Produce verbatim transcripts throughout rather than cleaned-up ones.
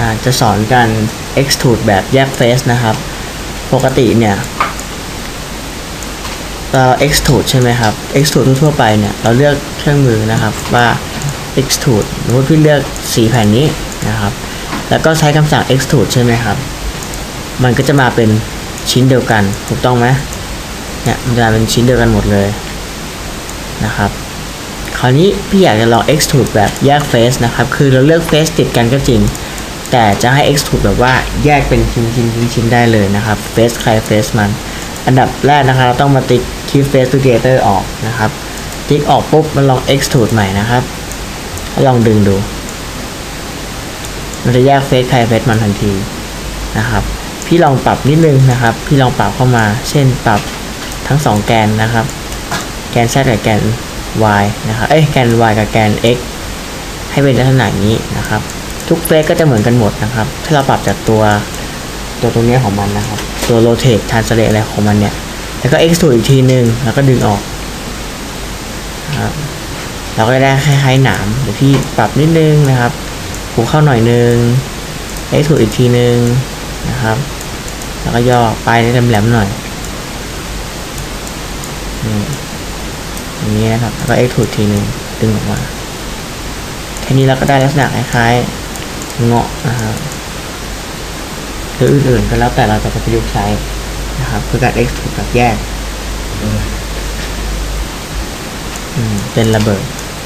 จะสอนการ extrude แบบแยกเฟสนะครับปกติเนี่ยเรา extrude ใช่ไหมครับ extrude ทั่วไปเนี่ยเราเลือกเครื่องมือนะครับว่า extrude สมมติพี่เลือกสีแผ่นนี้นะครับแล้วก็ใช้คำสั่ง extrude ใช่ไหมครับมันก็จะมาเป็นชิ้นเดียวกันถูกต้องไหมเนี่ยมันจะเป็นชิ้นเดียวกันหมดเลยนะครับคราวนี้พี่อยากจะลอง extrude แบบแยกเฟสนะครับคือเราเลือกเฟสติดกันก็จริงแต่จะให้ extrude แบบว่าแยกเป็นชิ้นชิ้นชิ้นชิ้นได้เลยนะครับเฟสใครเฟสมันอันดับแรกนะครับเราต้องมาติ๊กที่ face together ออกนะครับติ๊กออกปุ๊บมันลอง extrude ใหม่นะครับลองดึงดูมันจะแยกเฟสใครเฟสมันทันทีนะครับพี่ลองปรับนิดนึงนะครับพี่ลองปรับเข้ามาเช่นปรับทั้งสองแกนนะครับแกน z กับแกน y นะครับเอ้ยแกน y กับแกน x ให้เป็นลักษณะนี้นะครับทุกเฟสก็จะเหมือนกันหมดนะครับถ้าเราปรับจากตัวตัวตรงนี้ของมันนะครับตัว rotate translate อะไรของมันเนี่ยแล้วก็ extrude อีกทีนึงแล้วก็ดึงออกนะครับเราก็ได้คล้ายๆหนามเดี๋ยวพี่ปรับนิดนึงนะครับผูกเข้าหน่อยนึง extrude อีกทีนึงนะครับแล้วก็ย่อปลายแหลมๆหน่อยอย่างนี้นะครับแล้วก็ extrude ทีนึงดึงออกมาแค่นี้เราก็ได้ลักษณะคล้ายๆเงาะนะครับหรืออื่นๆก็แล้วแต่เราจะประยุกต์ใช้นะครับคือการ extrude แบบแยกเป็นระเบิด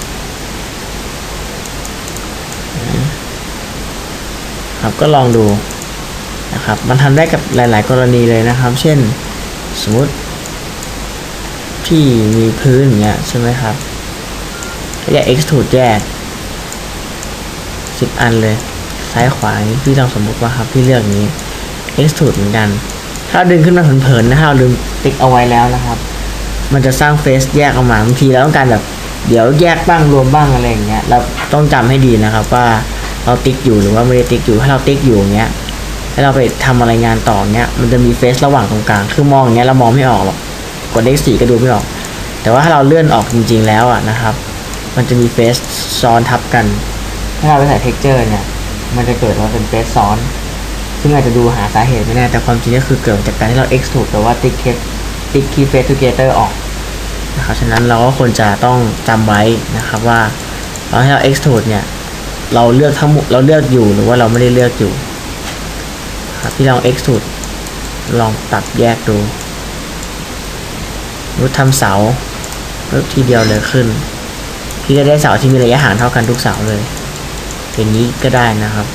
ครับก็ลองดูนะครับมันทำได้กับหลายๆกรณีเลยนะครับเช่นสมมุติที่มีพื้นอย่างเงี้ยใช่ไหมครับก็จะ extrude แยกสิบอันเลยซ้ายขวาอย่างนี้พี่ลองสมมติว่าครับพี่เลือกนี้ extrude เหมือนกันถ้าดึงขึ้นมาเผินๆนะถ้าเราลืมติ๊กเอาไว้แล้วนะครับมันจะสร้างเฟสแยกออกมาบางทีเราต้องการแบบเดี๋ยวแยกบ้างรวมบ้างอะไรอย่างเงี้ยเราต้องจำให้ดีนะครับว่าเราติ๊กอยู่หรือว่าไม่ได้ติ๊กอยู่ถ้าเราติ๊กอยู่อย่างเงี้ยให้เราไปทำอะไรงานต่อเงี้ยมันจะมีเฟสระหว่างตรงกลางคือมองอย่างเงี้ยเรามองไม่ออกหรอกกดเลขสี่ก็ดูไม่ออกแต่ว่าถ้าเราเลื่อนออกจริงๆแล้วอ่ะนะครับมันจะมีเฟสซ้อนทับกันถ้าเราไปใส่ texture เนี่ยมันจะเกิดว่าเป็นเฟสซ้อนซึ่งอาจจะดูหาสาเหตุไม่แน่แต่ความจริงก็คือเกิดจากการที่เรา extrude หรือว่าติ๊กเคสติ๊กคีย์เฟส together ออกนะครับฉะนั้นเราก็ควรจะต้องจำไว้นะครับว่าเราให้เรา extrude เนี่ยเราเลือกทั้งหมดเราเลือกอยู่หรือว่าเราไม่ได้เลือกอยู่ครับที่ลอง extrude ลองตัดแยกดูรูปทำเสารูปทีเดียวเลยขึ้นพี่ก็ได้เสาที่มีระยะห่างเท่ากันทุกเสาเลยอย่างนี้ก็ได้นะครับ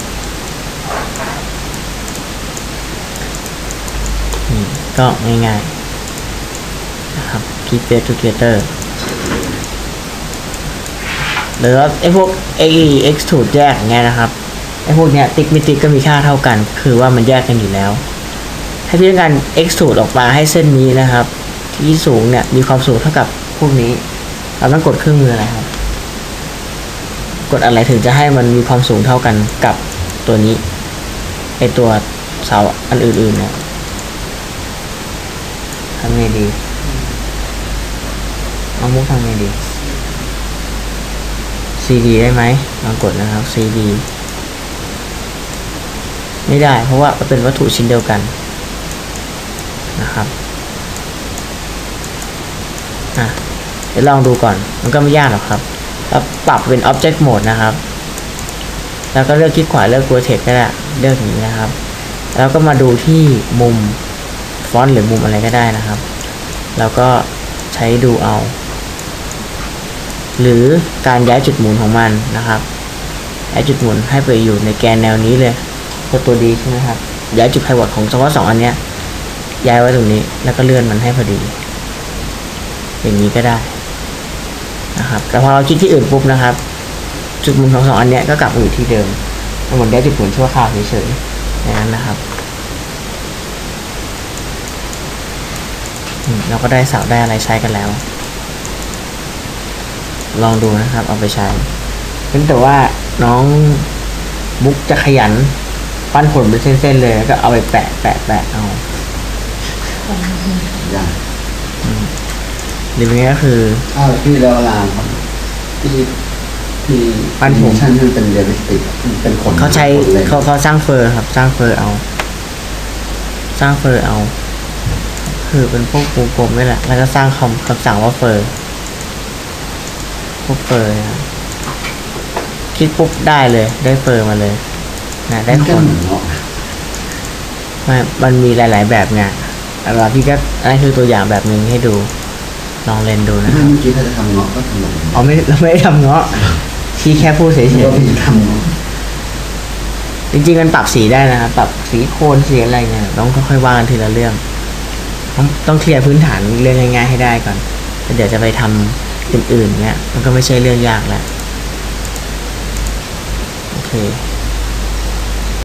นี่ก็ง่ายๆนะครับ keep face together หรือว่าไอ้พวก extrude แยกอย่างเงี้ยนะครับไอ้พวกเนี้ยติ๊กไม่ติ๊กก็มีค่าเท่ากันคือว่ามันแยกกันอยู่แล้วให้พี่ต้องการ extrude ออกมาให้เส้นนี้นะครับที่สูงเนี่ยมีความสูงเท่ากับพวกนี้เราต้องกดเครื่องมืออะไรครับกดอะไรถึงจะให้มันมีความสูงเท่ากันกับตัวนี้ไอตัวเสาอันอื่นๆเนี่ยทำไงดีเอามุกทำไงดี ซี ดี ได้ไหมลองกดนะครับ ซี ดี ไม่ได้เพราะว่าเป็นวัตถุชิ้นเดียวกันนะครับอ่ะเดี๋ยวลองดูก่อนมันก็ไม่ยากหรอกครับแล้วปรับเป็น Object Mode นะครับแล้วก็เลือกคลิกขวาเลือก Rotate ก็ได้เลือกอย่างนี้นะครับแล้วก็มาดูที่มุมฟอนต์หรือมุมอะไรก็ได้นะครับแล้วก็ใช้ดูเอาหรือการย้ายจุดหมุนของมันนะครับย้ายจุดหมุนให้ไปอยู่ในแกนแนวนี้เลยตัวตัวดีใช่ไหมครับย้ายจุดไพวอตของเฉพาะสองอันเนี้ยย้ายไว้ตรงนี้แล้วก็เลื่อนมันให้พอดีอย่างนี้ก็ได้นะครับแต่พอเราคลิกที่อื่นปุ๊บนะครับจุดหมุนของสองอันเนี้ยก็กลับมาอยู่ที่เดิมทั้งหมดได้จุดหมุนชั่วคราวเฉยๆอย่างนั้นนะครับเราก็ได้เสาได้อะไรใช้กันแล้วลองดูนะครับเอาไปใช้เพียงแต่ว่าน้องมุกจะขยันปั้นผลเป็นเส้นๆเลยแล้วก็เอาไปแปะแปะแปะเอาอย่างหรือเป็นไงก็คืออ้าวพี่เราลาพี่ที่ปั้นผมชั่นที่มันเป็นเรียลลิสติกเป็นคนเขาใช้คนเลยเขาเขาสร้างเฟอร์ครับ สร้างเฟอร์เอา สร้างเฟอร์เอา คือเป็นพวกปูกลมนี่แหละ แล้วก็สร้างคำคำสั่งว่าเฟอร์พวกเฟอร์นะคลิกปุ๊บได้เลย ได้เฟอร์มาเลยนะได้มันคก็นเหมือนเนาะมันมันมีหลาย ๆ แบบไงแล้วพี่ก็อันนี้คือตัวอย่างแบบหนึ่งให้ดู ลองเล่นดูนะคเมื่รับอกี้ถ้าจะทำเงาะก็ทำแบบนี้อ๋อไม่เราไม่ได้ทำเงาะพี่แค่พูดเฉยว่าพี่ทำเงาะๆจริง ๆ มันปรับสีได้นะครับ ปรับสีโคนสีอะไรเงี้ยต้องค่อยๆว่ากันทีละเรื่อง ต้องต้องเคลียร์พื้นฐานเรื่องง่าย ๆ ให้ได้ก่อนแล้วเดี๋ยวจะไปทำอื่นๆเงี้ย มันก็ไม่ใช่เรื่องยากแล้ว โอเค